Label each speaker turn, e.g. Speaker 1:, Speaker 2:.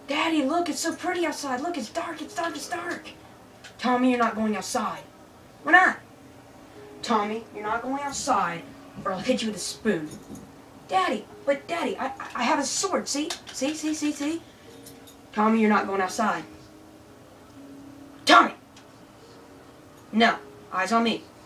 Speaker 1: Daddy, look, it's so pretty outside. Look, it's dark, it's dark, it's dark. Tommy, you're not going outside. Why not? Tommy, you're not going outside, or I'll hit you with a spoon. Daddy, but Daddy, I have a sword. See? See? Tommy, you're not going outside. Tommy! No, eyes on me.